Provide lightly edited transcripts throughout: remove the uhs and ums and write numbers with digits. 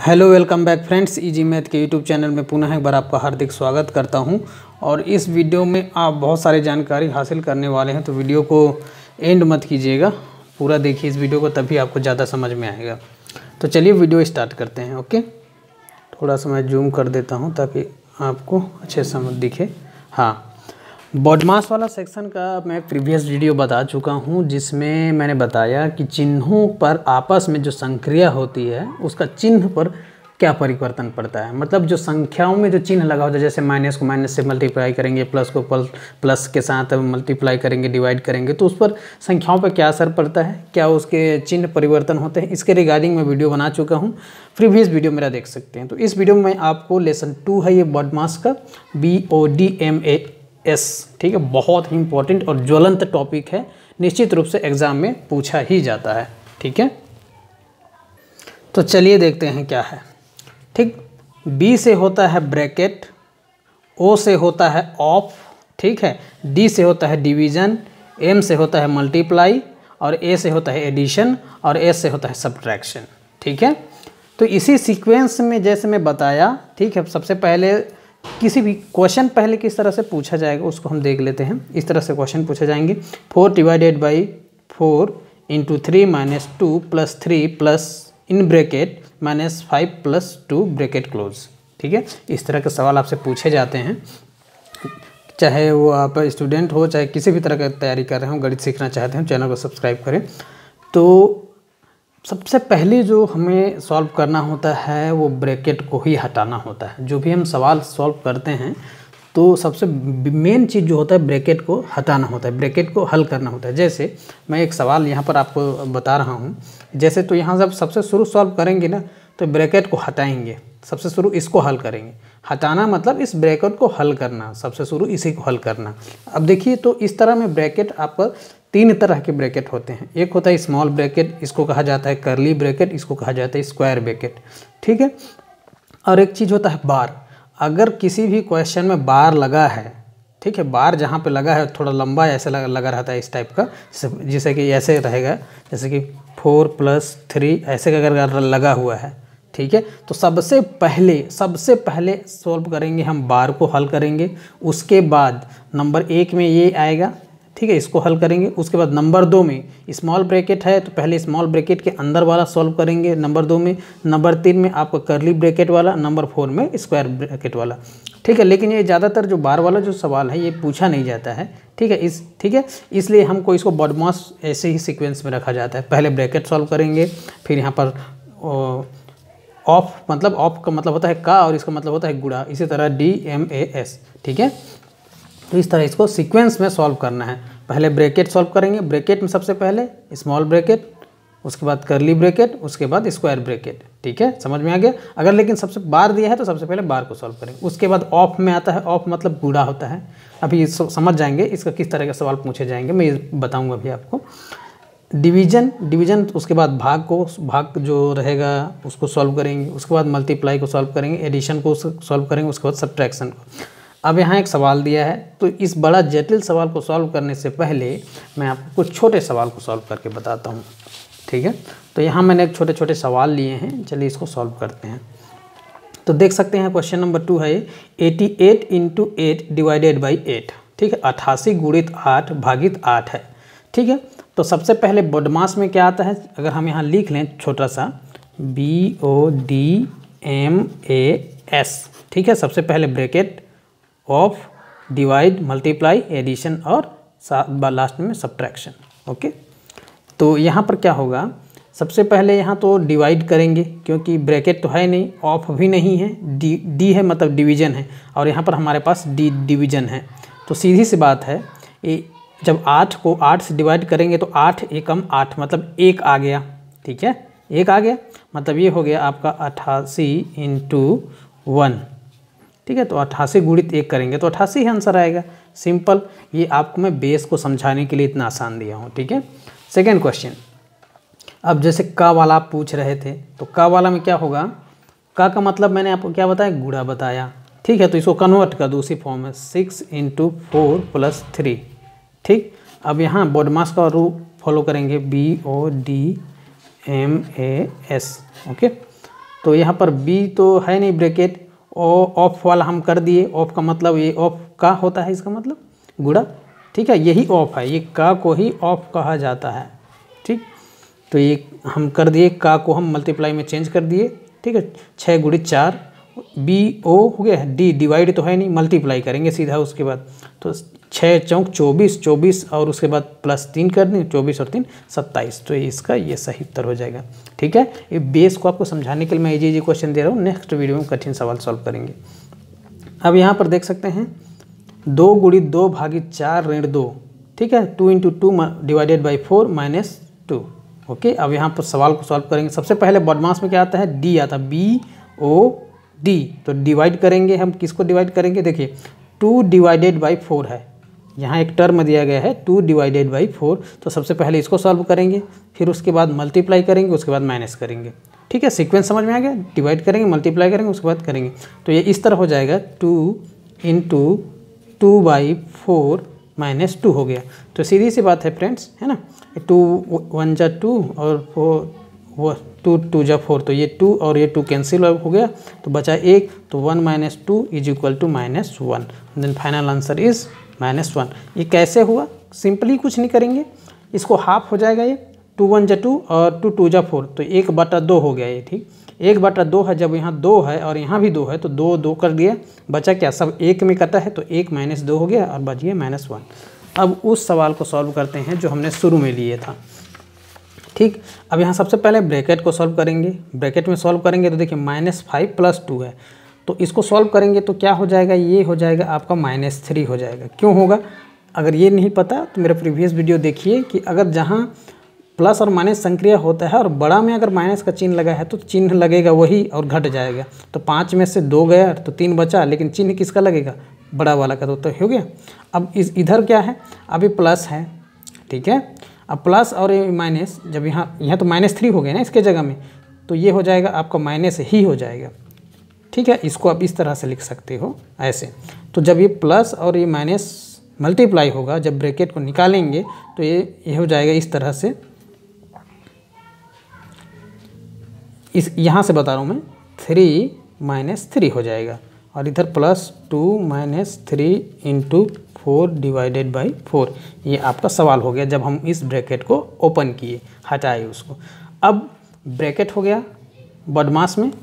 Hello welcome back friends, easy math के YouTube channel में पुनः एक बार आपका हार्दिक स्वागत करता हूं। और इस वीडियो में आप बहुत सारी जानकारी हासिल करने वाले हैं, तो वीडियो को एंड मत कीजिएगा, पूरा देखिए इस वीडियो को, तभी आपको ज़्यादा समझ में आएगा। तो चलिए वीडियो स्टार्ट करते हैं। ओके, थोड़ा सा मैं जूम कर देता हूँ ताकि आपको अच्छे समझ दिखे। हाँ, बॉडमास वाला सेक्शन का मैं प्रीवियस वीडियो बता चुका हूँ, जिसमें मैंने बताया कि चिन्हों पर आपस में जो संक्रिया होती है उसका चिन्ह पर क्या परिवर्तन पड़ता है। मतलब जो संख्याओं में जो चिन्ह लगा होता है, जैसे माइनस को माइनस से मल्टीप्लाई करेंगे, प्लस को प्लस के साथ मल्टीप्लाई करेंगे, डिवाइड करेंगे, तो उस पर संख्याओं पर क्या असर पड़ता है, क्या उसके चिन्ह परिवर्तन होते हैं, इसके रिगार्डिंग मैं वीडियो बना चुका हूँ। प्रीवियस वीडियो मेरा देख सकते हैं। तो इस वीडियो में आपको लेसन 2 है ये बॉडमास का, BODMAS, ठीक है। बहुत ही इंपॉर्टेंट और ज्वलंत टॉपिक है, निश्चित रूप से एग्जाम में पूछा ही जाता है, ठीक है। तो चलिए देखते हैं क्या है, ठीक। B से होता है ब्रैकेट, O से होता है ऑफ, ठीक है, D से होता है डिवीज़न, M से होता है मल्टीप्लाई, और A से होता है एडिशन, और S से होता है सब्ट्रैक्शन, ठीक है। तो इसी सीक्वेंस में जैसे मैं बताया, ठीक है। सबसे पहले किसी भी क्वेश्चन पहले किस तरह से पूछा जाएगा उसको हम देख लेते हैं। इस तरह से क्वेश्चन पूछे जाएंगे, 4 divided by 4 into 3 minus 2 plus 3 plus in bracket minus 5 plus 2 bracket close, ठीक है। इस तरह के सवाल आपसे पूछे जाते हैं, चाहे वो आप स्टूडेंट हो, चाहे किसी भी तरह की तैयारी कर रहे हो, गणित सीखना चाहते हैं, चैनल को सब्सक्राइब करें। तो सबसे पहले जो हमें सॉल्व करना होता है वो ब्रैकेट को ही हटाना होता है। जो भी हम सवाल सॉल्व करते हैं तो सबसे मेन चीज़ जो होता है ब्रैकेट को हटाना होता है, ब्रैकेट को हल करना होता है। जैसे मैं एक सवाल यहाँ पर आपको बता रहा हूँ, जैसे तो यहाँ जब सबसे शुरू सॉल्व करेंगे ना तो ब्रैकेट को हटाएंगे, सबसे शुरू इसको हल करेंगे। हटाना मतलब इस ब्रैकेट को हल करना, सबसे शुरू इसी को हल करना। अब देखिए, तो इस तरह में ब्रैकेट आपका 3 तरह के ब्रैकेट होते हैं। एक होता है स्मॉल ब्रैकेट, इसको कहा जाता है कर्ली ब्रैकेट, इसको कहा जाता है स्क्वायर ब्रैकेट, ठीक है। और एक चीज़ होता है बार। अगर किसी भी क्वेश्चन में बार लगा है, ठीक है, बार जहाँ पे लगा है थोड़ा लंबा ऐसे लगा रहता है इस टाइप का, जैसे कि ऐसे रहेगा, जैसे कि 4 प्लस 3 ऐसे अगर लगा हुआ है, ठीक है। तो सबसे पहले सॉल्व करेंगे हम बार को हल करेंगे। उसके बाद नंबर 1 में ये आएगा, ठीक है, इसको हल करेंगे। उसके बाद नंबर 2 में स्मॉल ब्रैकेट है तो पहले स्मॉल ब्रैकेट के अंदर वाला सॉल्व करेंगे नंबर 2 में। नंबर 3 में आपका कर्ली ब्रैकेट वाला, नंबर 4 में स्क्वायर ब्रैकेट वाला, ठीक है। लेकिन ये ज़्यादातर जो बार वाला जो सवाल है ये पूछा नहीं जाता है, ठीक है। ठीक है, इसलिए हमको इसको बॉडमास ऐसे ही सीक्वेंस में रखा जाता है। पहले ब्रैकेट सॉल्व करेंगे, फिर यहाँ पर ऑफ, मतलब ऑफ का मतलब होता है का और इसका मतलब होता है गुणा, इसी तरह DMAS, ठीक है। तो इस तरह इसको सीक्वेंस में सॉल्व करना है। पहले ब्रैकेट सॉल्व करेंगे, ब्रैकेट में सबसे पहले स्मॉल ब्रैकेट, उसके बाद कर्ली ब्रैकेट, उसके बाद स्क्वायर ब्रैकेट, ठीक है, समझ में आ गया। अगर लेकिन सबसे बार दिया है तो सबसे पहले बार को सॉल्व करेंगे। उसके बाद ऑफ में आता है, ऑफ मतलब गुणा होता है। अभी समझ जाएंगे इसका किस तरह के सवाल पूछे जाएंगे, मैं ये बताऊँगा अभी आपको। डिवीजन, उसके बाद भाग जो रहेगा उसको सॉल्व करेंगे। उसके बाद मल्टीप्लाई को सॉल्व करेंगे, एडिशन को सॉल्व करेंगे, उसके बाद सब्ट्रैक्शन को। अब यहाँ एक सवाल दिया है, तो इस बड़ा जटिल सवाल को सॉल्व करने से पहले मैं आपको कुछ छोटे सवाल को सॉल्व करके बताता हूँ, ठीक है। तो यहाँ मैंने एक छोटे छोटे सवाल लिए हैं, चलिए इसको सॉल्व करते हैं। तो देख सकते हैं क्वेश्चन नंबर 2 है 88 इंटू 8 डिवाइडेड बाई 8, ठीक है। 88 गुणित 8 भागित 8 है, ठीक है। तो सबसे पहले बॉडमास में क्या आता है, अगर हम यहाँ लिख लें छोटा सा BODMAS, ठीक है। सबसे पहले bracket, of, divide, multiply, addition और लास्ट में सब्ट्रैक्शन, ओके। तो यहाँ पर क्या होगा, सबसे पहले यहाँ तो डिवाइड करेंगे क्योंकि ब्रैकेट तो है नहीं, ऑफ भी नहीं है, डी है मतलब डिवीज़न है, और यहाँ पर हमारे पास डिवीज़न है। तो सीधी सी बात है, जब 8 को 8 से डिवाइड करेंगे तो 8 एकम 8 मतलब 1 आ गया, ठीक है, 1 आ गया, मतलब ये हो गया आपका 88 इंटू 1, ठीक है। तो 88 गुणित 1 करेंगे तो 88 ही आंसर आएगा, सिंपल। ये आपको मैं बेस को समझाने के लिए इतना आसान दिया हूँ, ठीक है। सेकेंड क्वेश्चन, अब जैसे का वाला आप पूछ रहे थे, तो का वाला में क्या होगा, का मतलब मैंने आपको क्या बताया, गुणा बताया, ठीक है। तो इसको कन्वर्ट कर दो उसी फॉर्म में, 6 इंटू 4 प्लस 3, ठीक। अब यहाँ बॉडमास का रूल फॉलो करेंगे, BODMAS, ओके। तो यहाँ पर बी तो है नहीं ब्रैकेट, ऑफ वाला हम कर दिए। ऑफ का मतलब ये ऑफ का होता है, इसका मतलब गुणा, ठीक है, यही ऑफ है, ये का को ही ऑफ कहा जाता है, ठीक। तो ये हम कर दिए, का को हम मल्टीप्लाई में चेंज कर दिए, ठीक है। 6 गुणित 4, बी ओ हो गया, डी डिवाइड तो है नहीं, मल्टीप्लाई करेंगे सीधा उसके बाद। तो 6 चौक 24, 24 और उसके बाद +3 कर दें, 24 और 3 27। तो इसका ये सही उत्तर हो जाएगा, ठीक है। ये बेस को आपको समझाने के लिए मैं इजी क्वेश्चन दे रहा हूँ, नेक्स्ट वीडियो में कठिन सवाल सॉल्व करेंगे। अब यहाँ पर देख सकते हैं 2 गुणित 2 भागित 4 ऋण 2, ठीक है। 2 × 2 डिवाइडेड बाई 4 -2, ओके। अब यहाँ पर सवाल को सॉल्व करेंगे। सबसे पहले बॉडमास में क्या आता है, डी आता है, BOD। तो डिवाइड करेंगे हम, किसको डिवाइड करेंगे, देखिए 2 डिवाइडेड बाई 4 है, यहाँ एक टर्म दिया गया है 2 डिवाइडेड बाई 4। तो सबसे पहले इसको सॉल्व करेंगे, फिर उसके बाद मल्टीप्लाई करेंगे, उसके बाद माइनस करेंगे, ठीक है। सीक्वेंस समझ में आ गया, डिवाइड करेंगे, मल्टीप्लाई करेंगे, उसके बाद करेंगे। तो ये इस तरह हो जाएगा 2 × 2/4 -2 हो गया। तो सीधी सी बात है फ्रेंड्स, है ना, 2 1 जा 2 और 2 2 जा 4, तो ये 2 और ये 2 कैंसिल हो गया, तो बचा 1, तो 1 - 2 = -1। Then final answer is -1। ये कैसे हुआ, सिंपली कुछ नहीं करेंगे, इसको हाफ हो जाएगा, ये 2 1 जा 2 और 2 2 जा 4, तो 1/2 हो गया ये, ठीक। 1/2 है, जब यहाँ 2 है और यहाँ भी 2 है, तो 2 2 कर दिया, बचा क्या, सब 1 में कटा है, तो 1 - 2 हो गया और बच गया -1। अब उस सवाल को सॉल्व करते हैं जो हमने शुरू में लिए था, ठीक। अब यहाँ सबसे पहले ब्रैकेट को सॉल्व करेंगे। ब्रैकेट में सॉल्व करेंगे तो देखिए -5 + 2 है, तो इसको सॉल्व करेंगे तो क्या हो जाएगा, ये हो जाएगा आपका -3 हो जाएगा। क्यों होगा, अगर ये नहीं पता तो मेरा प्रीवियस वीडियो देखिए कि अगर जहाँ प्लस और माइनस संक्रिया होता है और बड़ा में अगर माइनस का चिन्ह लगा है तो चिन्ह लगेगा वही और घट जाएगा। तो 5 में से 2 गया तो 3 बचा, लेकिन चिन्ह किसका लगेगा, बड़ा वाला का, तो हो गया। अब इधर क्या है, अभी प्लस है, ठीक है। अब प्लस और माइनस, जब यहाँ तो -3 हो गया ना इसके जगह में, तो ये हो जाएगा आपका माइनस ही हो जाएगा, ठीक है। इसको आप इस तरह से लिख सकते हो ऐसे। तो जब ये प्लस और ये माइनस मल्टीप्लाई होगा, जब ब्रैकेट को निकालेंगे तो ये हो जाएगा इस तरह से, इस यहाँ से बता रहा हूँ मैं, 3 - 3 हो जाएगा, और इधर +2 - 3 × 4 डिवाइडेड बाई 4। ये आपका सवाल हो गया जब हम इस ब्रैकेट को ओपन किए, हटाए उसको। अब ब्रैकेट हो गया बॉडमास में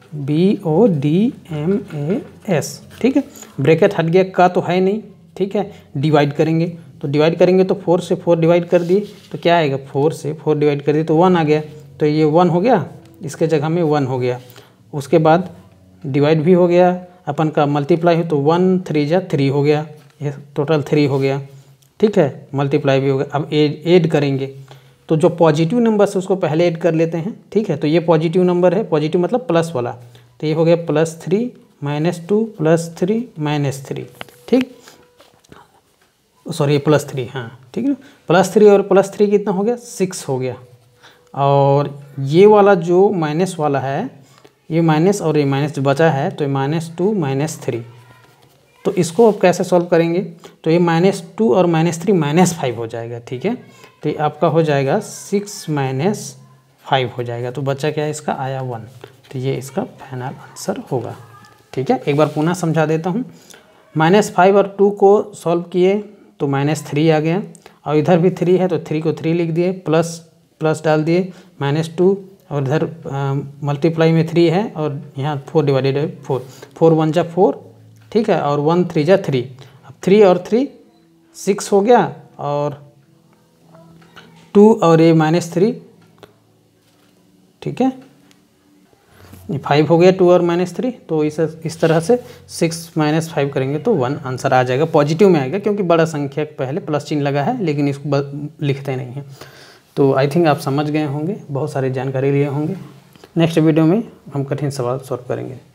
BODMAS, ठीक है। ब्रैकेट हट गया, का तो है नहीं, ठीक है। डिवाइड करेंगे, तो डिवाइड करेंगे तो 4 से 4 डिवाइड कर दिए तो क्या आएगा, 4 से 4 डिवाइड कर दिए तो 1 आ गया, तो ये 1 हो गया, इसके जगह में 1 हो गया। उसके बाद डिवाइड भी हो गया अपन का, मल्टीप्लाई है तो 1 3 जा 3 हो गया, ये टोटल 3 हो गया, ठीक है। मल्टीप्लाई भी हो गया। अब ऐड करेंगे, तो जो पॉजिटिव नंबर है उसको पहले ऐड कर लेते हैं, ठीक है। तो ये पॉजिटिव नंबर है, पॉजिटिव मतलब प्लस वाला, तो ये हो गया +3 -2 +3 -3, ठीक। सॉरी +3, हाँ ठीक है। +3 और +3 कितना हो गया, 6 हो गया। और ये वाला जो माइनस वाला है, ये माइनस और ये माइनस जो बचा है, तो ये -2 -3। तो इसको अब कैसे सॉल्व करेंगे, तो ये -2 और -3 -5 हो जाएगा, ठीक है। तो ये आपका हो जाएगा 6 - 5 हो जाएगा, तो बच्चा क्या है, इसका आया 1। तो ये इसका फाइनल आंसर होगा, ठीक है। एक बार पुनः समझा देता हूँ। -5 और 2 को सॉल्व किए तो -3 आ गया, और इधर भी 3 है तो 3 को 3 लिख दिए, प्लस डाल दिए, -2 और इधर मल्टीप्लाई में 3 है और यहाँ 4 डिवाइडेड है 4, 4 1 जा 4, ठीक है। और 1 3 जा 3, अब 3 और 3 6 हो गया, और 2 और ये -3, ठीक है, 5 हो गया, 2 और -3। तो इस तरह से 6 - 5 करेंगे तो 1 आंसर आ जाएगा, पॉजिटिव में आएगा, क्योंकि बड़ा संख्या पहले प्लस चिन्ह लगा है, लेकिन इसको लिखते नहीं हैं। तो आई थिंक आप समझ गए होंगे, बहुत सारी जानकारी लिए होंगे। नेक्स्ट वीडियो में हम कठिन सवाल सॉल्व करेंगे।